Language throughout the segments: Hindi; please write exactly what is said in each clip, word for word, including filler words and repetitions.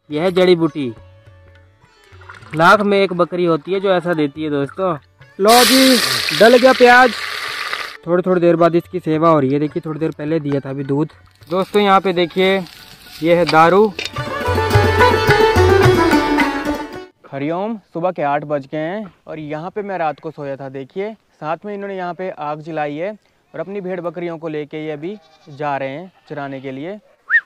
यह जड़ी बूटी लाख में एक बकरी होती है जो ऐसा देती है दोस्तों। लो जी, डल गया प्याज। थोड़ी थोड़ी देर बाद इसकी सेवा हो रही है। देखिए थोड़ी देर पहले दिया था अभी दूध। दोस्तों यहाँ पे देखिए ये है दारू। हरिओम, सुबह के आठ बज गए हैं और यहाँ पे मैं रात को सोया था। देखिए साथ में इन्होंने यहाँ पे आग जलाई है और अपनी भेड़ बकरियों को लेके ये अभी जा रहे हैं चराने के लिए।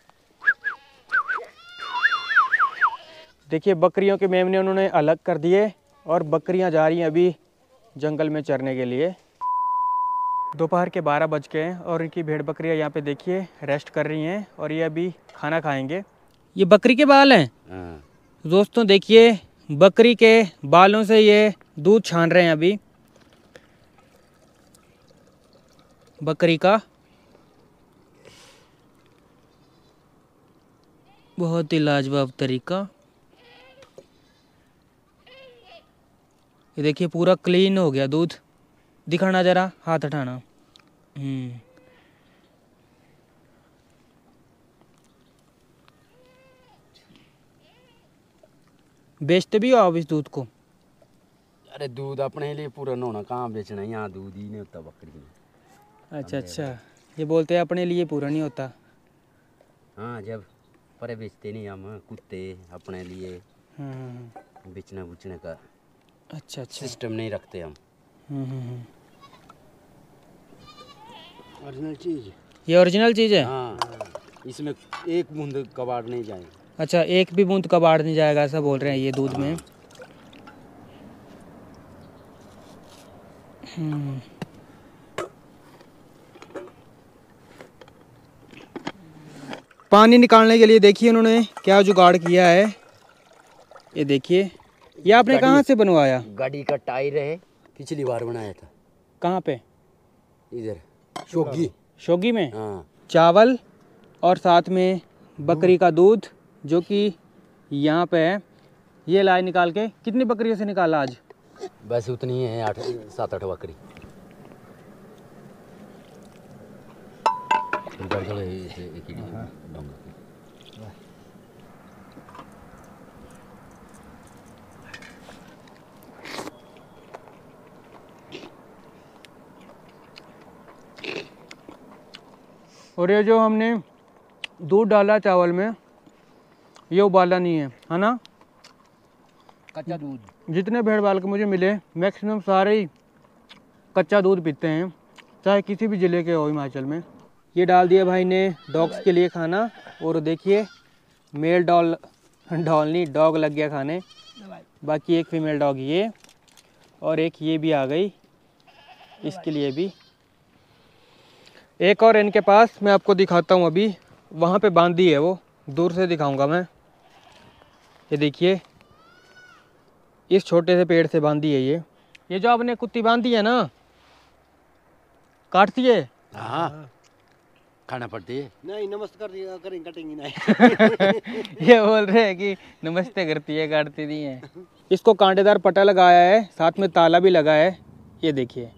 देखिए बकरियों के मेमने उन्होंने अलग कर दिए और बकरियां जा रही हैं अभी जंगल में चरने के लिए। दोपहर के बारह बज गए हैं और इनकी भेड़ बकरियां यहाँ पे देखिए रेस्ट कर रही हैं और ये अभी खाना खाएंगे। ये बकरी के बाल हैं दोस्तों। देखिए बकरी के बालों से ये दूध छान रहे हैं अभी बकरी का। बहुत ही लाजवाब तरीका। ये देखिए पूरा क्लीन हो गया दूध। दिखाना जरा, हाथ हटाना। हम्म बेचते भी हो आप इस दूध को? अरे दूध अपने लिए पूरा नहाना, कहाँ बेचना, यहाँ दूध ही नहीं होता बकरी में। अच्छा अच्छा, ये बोलते हैं अपने लिए पूरा नहीं होता। हाँ, जब पर बेचते नहीं हम, कुत्ते अपने लिए हाँ, बेचने बुचने का अच्छा अच्छा सिस्टम नहीं रखते हम। ओरिजिनल चीज़, ये ओरिजिनल चीज़ है। हाँ, इसमें एक बूंद कबाड़ नहीं जाएगा। अच्छा, एक भी बूंद कबाड़ नहीं जाएगा ऐसा बोल रहे हैं ये दूध में। हम्म पानी निकालने के लिए देखिए उन्होंने क्या जुगाड़ किया है। ये देखिए, ये आपने कहाँ से बनवाया? गाड़ी का टायर है, पिछली बार बनाया था। कहाँ पे? इधर शोगी शोगी में। हाँ। चावल और साथ में बकरी का दूध जो कि यहाँ पे है। ये लाए निकाल के। कितनी बकरियों से निकाला आज? बस उतनी है, आठ सात आठ बकरी। और ये जो हमने दूध डाला चावल में, ये उबाला नहीं है, है ना? कच्चा दूध। जितने भेड़ बाल के मुझे मिले मैक्सिमम सारे ही कच्चा दूध पीते हैं, चाहे किसी भी ज़िले के हो हिमाचल में। ये डाल दिया भाई ने डॉग्स के लिए खाना। और देखिए मेल डॉल डॉल नहीं डॉग लग गया खाने। बाकी एक फीमेल डॉग ये और एक ये भी आ गई, इसके लिए भी एक और इनके पास मैं आपको दिखाता हूँ। अभी वहाँ पे बांधी है, वो दूर से दिखाऊंगा मैं। ये देखिए इस छोटे से पेड़ से बांधी है ये। ये जो आपने कुत्ती बांधी है ना, काटती है? हाँ, खाना पड़ती है। नहीं, नमस्कार करेंगे, कटेंगे नहीं। ये बोल रहे हैं कि नमस्ते करती है, काटती नहीं है। इसको कांटेदार पट्टा लगाया है, साथ में ताला भी लगा है। ये देखिए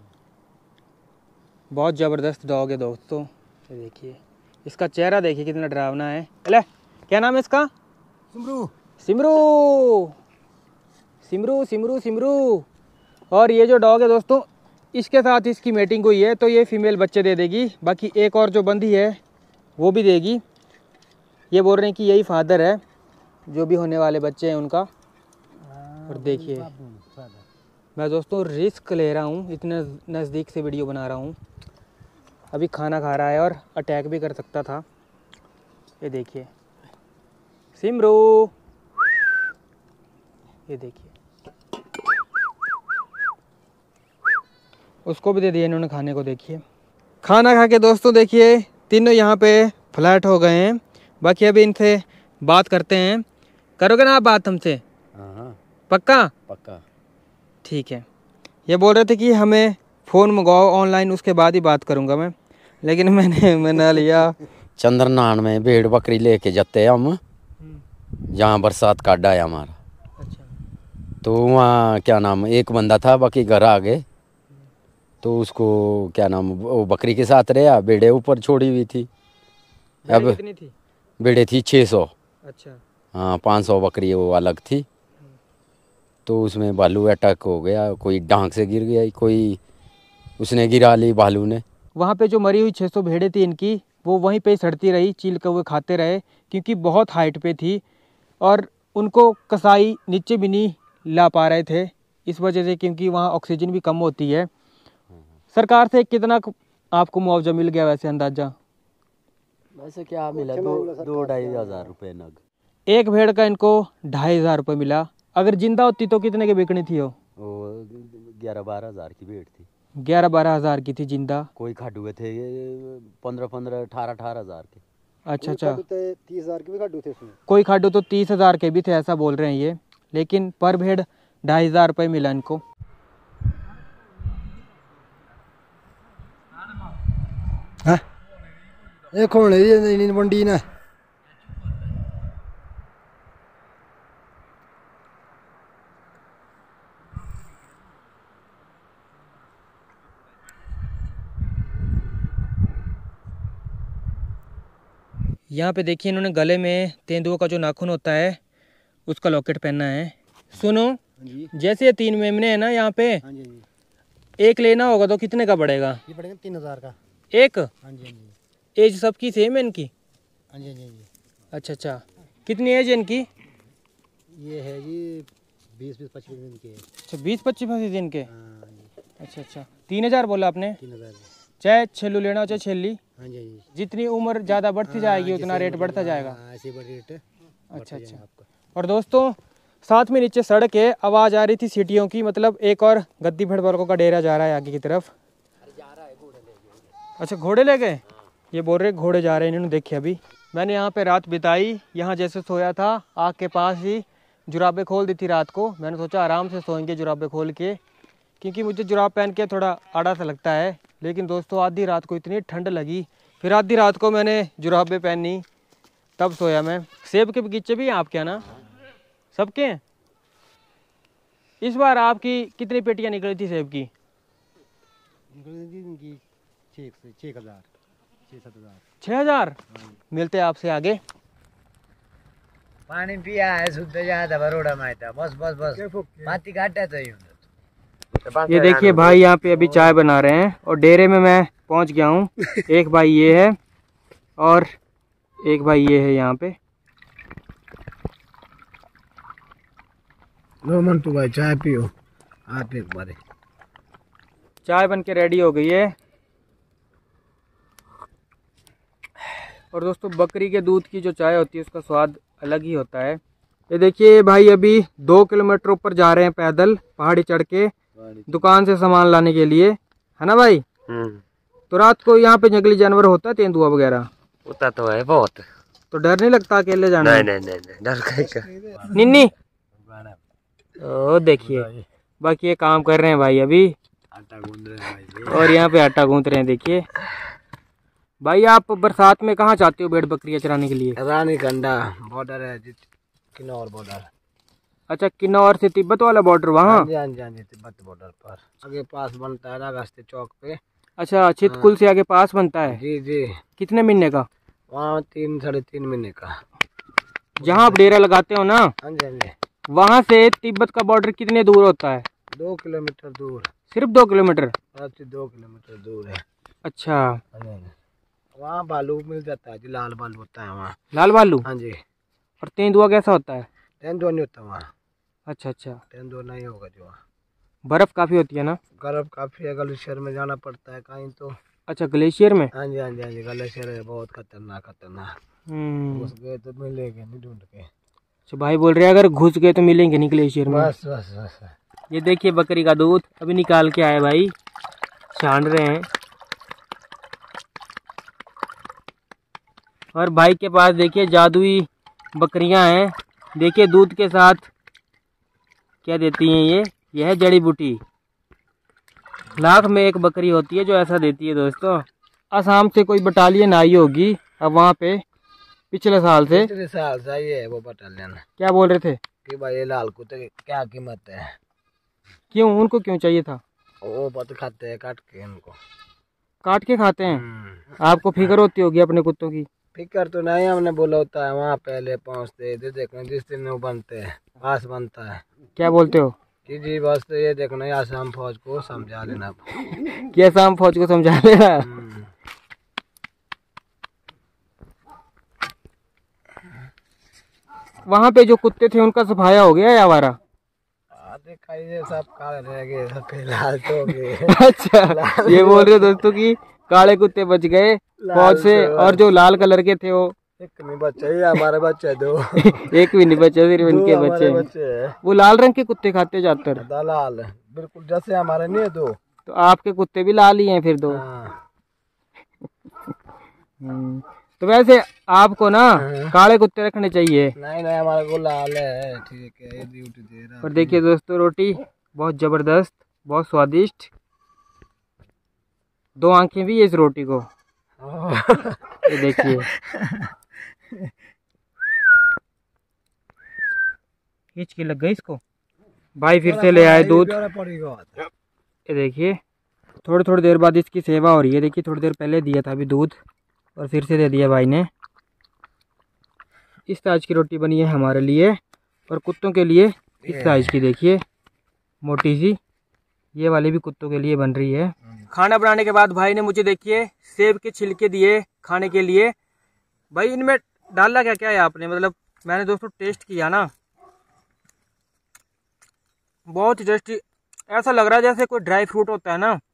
बहुत ज़बरदस्त डॉग है दोस्तों। ये देखिए इसका चेहरा देखिए कितना डरावना है। अले क्या नाम है इसका? सिमरू सिमरू सिमरू सिमरू सिमरू। और ये जो डॉग है दोस्तों, इसके साथ इसकी मेटिंग हुई है तो ये फीमेल बच्चे दे देगी। बाकी एक और जो बंदी है वो भी देगी। ये बोल रहे हैं कि यही फादर है जो भी होने वाले बच्चे हैं उनका। और देखिए मैं दोस्तों रिस्क ले रहा हूँ, इतने नज़दीक से वीडियो बना रहा हूँ। अभी खाना खा रहा है और अटैक भी कर सकता था। ये देखिए सिमरू, ये देखिए उसको भी दे दिया इन्होंने खाने को। देखिए खाना खा के दोस्तों देखिए तीनों यहाँ पे फ्लैट हो गए हैं। बाकी अभी इनसे बात करते हैं। करोगे ना आप बात हमसे? हाँ, पक्का? पक्का। ठीक है। ये बोल रहे थे कि हमें फ़ोन मंगाओ ऑनलाइन, उसके बाद ही बात करूँगा मैं, लेकिन मैंने मना लिया। चंद्रनान में भेड़ बकरी लेके जाते हैं हम, जहाँ बरसात काटा है हमारा। अच्छा। तो वहाँ क्या नाम, एक बंदा था, बाकी घर आ गए तो उसको क्या नाम वो बकरी के साथ रहा, भेड़े ऊपर छोड़ी हुई थी। अब कितनी थी? भेड़े थी छः सौ। अच्छा। हाँ पाँच सौ बकरी वो अलग थी। तो उसमें भालू अटैक हो गया, कोई डांग से गिर गया, कोई उसने गिरा ली भालू ने। वहाँ पे जो मरी हुई छह सौ भेड़ें थी इनकी, वो वहीं पे सड़ती रही, चील कौवे खाते रहे, क्योंकि बहुत हाइट पे थी और उनको कसाई नीचे भी नहीं ला पा रहे थे इस वजह से, क्योंकि वहाँ ऑक्सीजन भी कम होती है। सरकार से कितना आपको मुआवजा मिल गया वैसे अंदाजा? वैसे क्या मिला, दो दो ढाई हजार रुपये नग। एक भेड़ का इनको ढाई हजार रुपये मिला। अगर जिंदा होती तो कितने की बिकनी थी? वो वो ग्यारह बारह हजार की भेड़ थी। ग्यारह बारह हजार की थी जिंदा। कोई खाडुए थे पंद्रह पंद्रह अठारह अठारह हजार के। अच्छा अच्छा, तीस हजार के भी खाडू थे उसमें। कोई खाडू तो तीस हजार के भी थे ऐसा बोल रहे हैं ये, लेकिन पर भेड़ ढाई हजार रुपये मिला इनको। ये कौन है ये मंडी ना? यहाँ पे देखिए इन्होंने गले में तेंदुओं का जो नाखून होता है उसका लॉकेट पहना है। सुनो, जैसे ये तीन मेमने हैं ना यहाँ पे, हाँ जी, हाँ जी। एक लेना होगा तो कितने का पड़ेगा? ये पड़ेगा तीन हजार का एक। हाँ जी, हाँ जी। एज सबकी सेम है इनकी? हाँ जी, हाँ जी, हाँ जी। अच्छा अच्छा, कितनी एज है इनकी? ये है जी बीस बीस पच्चीस दिन के। अच्छा बीस पच्चीस पच्चीस दिन के। हाँ जी। अच्छा अच्छा, तीन हजार बोला आपने? तीन हजार। चाहे छेलू लेना हो चाहे छेली, हाँ जी, हाँ जी। जितनी उम्र ज़्यादा बढ़ती जाएगी उतना रेट बढ़ता जाएगा। ऐसे बढ़ी रेट। अच्छा अच्छा। और दोस्तों साथ में नीचे सड़क है, आवाज़ आ रही थी सीटियों की, मतलब एक और गद्दी भेड़ वर्गों का डेरा जा रहा है आगे की तरफ। अच्छा घोड़े ले गए? ये बोल रहे घोड़े जा रहे हैं, इन्होंने देखे अभी। मैंने यहाँ पे रात बिताई, यहाँ जैसे सोया था आग के पास ही, जुराबें खोल दी थी रात को। मैंने सोचा आराम से सोएंगे जुराबें खोल के, क्योंकि मुझे जुराब पहन के थोड़ा आड़ा सा लगता है। लेकिन दोस्तों आधी रात को इतनी ठंड लगी, फिर आधी रात को मैंने जुराबें पहनी तब सोया मैं। सेब के बगीचे भी हैं आपके यहाँ ना? सबके हैं? इस बार आपकी कितनी पेटियाँ निकली थी सेब की? छः हजार छः सात हजार छः हजार मिलते हैं आपसे आगे। पानी पिया है शुद्ध ज्यादा बरोड़ा मायता बस बस बस माती काटा तो यूं। ये देखिए भाई यहाँ पे अभी चाय बना रहे हैं और डेरे में मैं पहुँच गया हूँ। एक भाई ये है और एक भाई ये है यहाँ पे। लो मन तू भाई चाय पियो आप एक बार। चाय बन के रेडी हो गई है। और दोस्तों बकरी के दूध की जो चाय होती है उसका स्वाद अलग ही होता है। ये देखिए भाई अभी दो किलोमीटर ऊपर जा रहे हैं पैदल पहाड़ी चढ़ के दुकान से सामान लाने के लिए, है ना भाई? तो रात को यहाँ पे जंगली जानवर होता है, तेंदुआ वगैरह होता तो है बहुत। तो डर नहीं लगता अकेले जाना? नहीं नहीं नहीं, नहीं डर का निन्नी ओ देखिए बाकी ये काम कर रहे हैं भाई अभी, आटा गूंद रहे हैं भाई। और यहाँ पे आटा गूंथ रहे हैं। देखिए भाई आप बरसात में कहाँ चाहते हो भेड़ बकरियाँ चराने के लिए? रानी कंडा बॉर्डर है, किन्नौर बॉर्डर। अच्छा किन्नौर से तिब्बत वाला बॉर्डर वहाँ? हाँ जी हाँ जी हाँ जी, तिब्बत बॉर्डर पर आगे पास बनता है रागास्ते चौक पे। अच्छा चितकुल से आगे पास बनता है? जी जी। कितने महीने का? वहाँ तीन साढ़े तीन महीने का। जहाँ आप डेरा लगाते हो ना हाँ जी हाँ जी। वहाँ से तिब्बत का बॉर्डर कितने दूर होता है? दो किलोमीटर दूर। सिर्फ दो किलोमीटर? से दो किलोमीटर दूर है। अच्छा वहाँ बालू मिल जाता है जी, लाल बालू होता है वहाँ। लाल बालू? हाँ जी। और तेंदुआ कैसा होता है? तेंदुआ नहीं होता वहाँ। अच्छा अच्छा, तेंदुआ नहीं होगा जो वहाँ। बर्फ काफी होती है ना? गर्म काफी है, ग्लेशियर में जाना पड़ता है कहीं तो। अच्छा ग्लेशियर में? हाँ जी हाँ जी हाँ जी, ग्लेशियर है बहुत खतरनाक खतरनाक। हम्म, घुस गए तो मिलेंगे नहीं ढूंढ के। अच्छा भाई बोल रहे हैं अगर घुस गए तो मिलेंगे नहीं ग्लेशियर में। बस बस बस। ये देखिए बकरी का दूध अभी निकाल के आए भाई, छान रहे हैं। और भाई के पास देखिए जादुई बकरियां हैं। देखिए दूध के साथ क्या देती हैं ये यह है जड़ी बूटी। लाख में एक बकरी होती है जो ऐसा देती है दोस्तों। असम से कोई बटालियन आई होगी अब वहाँ पे पिछले साल से। पिछले साल से ये है वो बटालियन। क्या बोल रहे थे कि भाई ये लाल कुत्ते की क्या कीमत है? क्यों, उनको क्यों चाहिए था? वो बहुत खाते हैं काट के, इनको काट के खाते हैं। आपको फिक्र होती होगी अपने कुत्तों की? फिकर तो नहीं, हमने बोला होता है वहाँ पहले पहुँचते थे, देखना जिस दिन वो बनते हैं पास बनता है क्या बोलते हो कि जी बस तो ये देखना आसाम फौज को समझा देना। कि आसाम फौज को समझा लेना। वहाँ पे जो कुत्ते थे उनका सफाया हो गया या हमारा? दिखाई सब काले रह गए, सब फिलहाल तो हो गए। अच्छा, ये बोल रहे हो दोस्तों कि काले कुत्ते बच गए फौज से, और जो लाल कलर के थे वो एक नहीं बच्चे, ये हमारे बच्चे दो। एक भी नहीं बचे, सिर्फ इनके बच्चे हैं। बच्चे हैं। वो लाल रंग के कुत्ते खाते ज्यादातर। दलाल बिल्कुल जैसे हमारे नहीं है दो, तो आपके कुत्ते भी लाल ही हैं फिर दो। हाँ। हम्म, तो वैसे आपको ना काले कुत्ते रखने चाहिए। नहीं नहीं हमारे को लाल है, ठीक है ये ड्यूटी दे रहा। और देखिए दोस्तों रोटी बहुत जबरदस्त, बहुत स्वादिष्ट, दो आंखें भी है इस रोटी को। ये देखिए खींच के लग गई इसको। भाई फिर से ले आए दूध। ये देखिए थोड़ी थोड़ी देर बाद इसकी सेवा हो रही है। देखिए थोड़ी देर पहले दिया था अभी दूध, और फिर से दे दिया भाई ने। इस साइज की रोटी बनी है हमारे लिए, और कुत्तों के लिए इस साइज की देखिए मोटी सी, ये वाली भी कुत्तों के लिए बन रही है। खाना बनाने के बाद भाई ने मुझे देखिए सेब के छिलके दिए खाने के लिए। भाई इनमें डाला क्या क्या है आपने? मतलब मैंने दोस्तों टेस्ट किया ना, बहुत ही टेस्टी, ऐसा लग रहा है जैसे कोई ड्राई फ्रूट होता है ना।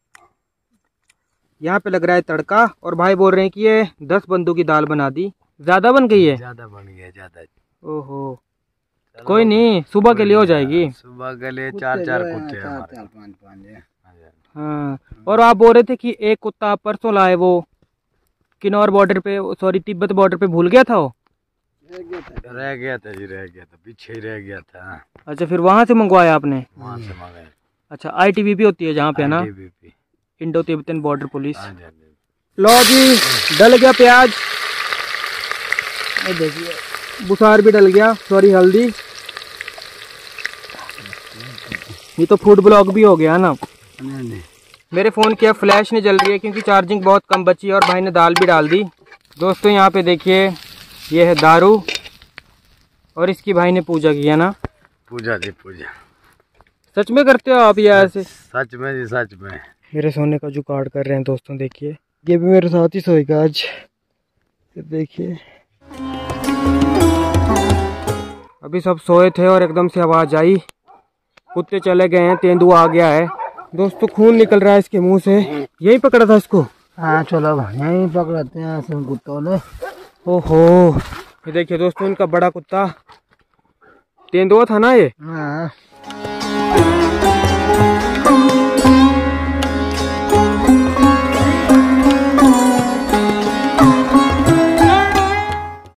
यहाँ पे लग रहा है तड़का, और भाई बोल रहे हैं कि ये दस बंदों की दाल बना दी। ज्यादा बन गई है? ज्यादा बन गया ज्यादा। ओहो कोई नहीं, सुबह के लिए हो जाएगी। सुबह के लिए चार चार कुत्ते हमारे। हाँ, और आप बोल रहे थे कि एक कुत्ता आप परसों लाए, वो किन्नौर बॉर्डर पे, सॉरी तिब्बत बॉर्डर पे भूल गया था वो। रह गया था जी, रह गया था, पीछे ही रह गया था। अच्छा फिर वहाँ से मंगवाया आपने? वहाँ से मंगाया। अच्छा आई टी बी पी होती है जहाँ पे ना, इंडो तिब्बतन बॉर्डर पुलिस। लो जी डल गया प्याज, देखिए बुखार भी डल गया, सॉरी हल्दी। ये तो फूड ब्लॉग भी हो गया ना। मेरे फ़ोन की अब फ्लैश नहीं जल रही है क्योंकि चार्जिंग बहुत कम बची है, और भाई ने दाल भी डाल दी। दोस्तों यहाँ पे देखिए ये है दारू, और इसकी भाई ने पूजा की है ना। पूजा जी पूजा। सच में करते हो आप ये ऐसे? सच में जी सच में। मेरे सोने का जुगाड़ कर रहे हैं दोस्तों, देखिए ये भी मेरे साथ ही सोएगा आज। देखिए अभी सब सोए थे और एकदम से आवाज़ आई, कुत्ते चले गए हैं, तेंदुआ आ गया है। दोस्तों खून निकल रहा है इसके मुंह से। यही पकड़ा था इसको? हाँ चलो यहीं पकड़ते हैं ऐसे कुत्तों ने। ओहो ये देखिए दोस्तों इनका बड़ा कुत्ता तेंदुआ था ना ये। हाँ